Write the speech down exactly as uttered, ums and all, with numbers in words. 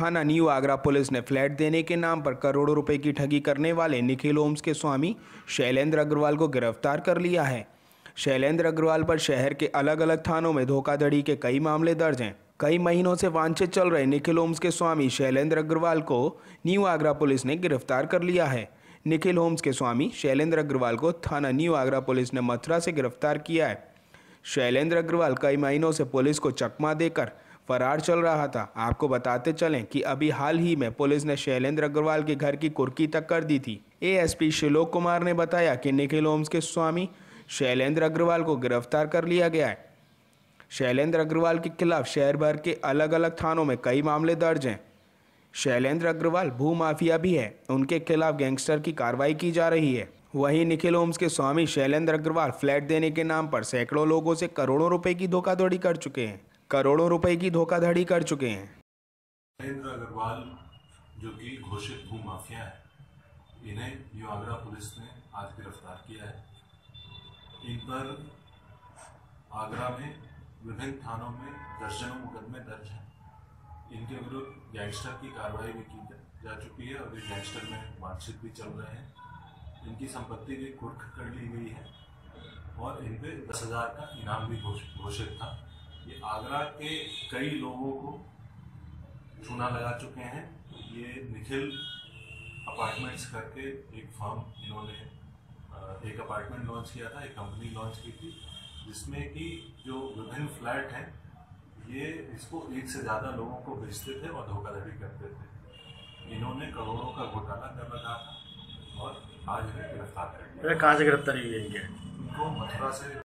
थाना new Agra police ने flat देने के नाम पर करोड़ों रुपए की ठगी करने वाले निखिल होम्स के स्वामी शैलेंद्र अग्रवाल को गिरफ्तार कर लिया है। शैलेंद्र अग्रवाल पर शहर के अलग अलग थानों में धोखाधड़ी के कई मामले दर्ज हैं। कई महीनों से वांछित चल रहे निखिल होम्स के स्वामी शैलेंद्र अग्रवाल को न्यू आगरा पुलिस ने गिरफ्तार कर लिया है। निखिल होम्स के स्वामी शैलेंद्र अग्रवाल को थाना न्यू आगरा पुलिस ने मथुरा से गिरफ्तार किया है। शैलेंद्र अग्रवाल कई महीनों से पुलिस को चकमा देकर फरार चल रहा था। आपको बताते चलें कि अभी हाल ही में पुलिस ने शैलेंद्र अग्रवाल के घर की कुर्की तक कर दी थी। एएसपी शिलोक कुमार ने बताया कि निखिल होम्स के स्वामी शैलेंद्र अग्रवाल को गिरफ्तार कर लिया गया है। शैलेंद्र अग्रवाल के खिलाफ शहर भर के अलग अलग थानों में कई मामले दर्ज हैं। शैलेंद्र अग्रवाल भूमाफिया भी है, उनके खिलाफ गैंगस्टर की कार्रवाई की जा रही है। वहीं निखिल होम्स के स्वामी शैलेंद्र अग्रवाल फ्लैट देने के नाम पर सैकड़ों लोगों से करोड़ों रुपए की धोखाधड़ी कर चुके हैं करोड़ों रुपए की धोखाधड़ी कर चुके हैं शैलेंद्र अग्रवाल जो कि घोषित भू माफिया है, इन्हें न्यू आगरा पुलिस ने आज गिरफ्तार किया है। इन पर आगरा में विभिन्न थानों में दर्जनों मुकदमे दर्ज हैं। इनके विरुद्ध गैंगस्टर की कार्रवाई भी की जा चुकी है और ये गैंगस्टर में वांछित भी चल रहे हैं। इनकी संपत्ति भी कुर्क कर ली गई है और इन पे दस हजार का इनाम भी घोषित था। ये आगरा के कई लोगों को चूना लगा चुके हैं। ये निखिल अपार्टमेंट्स करके एक फर्म इन्होंने एक अपार्टमेंट लॉन्च किया था, एक कंपनी लॉन्च की थी, जिसमें कि जो विभिन्न फ्लैट हैं ये इसको एक से ज़्यादा लोगों को बेचते थे और धोखाधड़ी करते थे। इन्होंने करोड़ों का घोटाला कर रखा था और आज इन्हें गिरफ्तार कर लिया। कहाँ से गिरफ्तारी हुई है इनके? इनको मथुरा से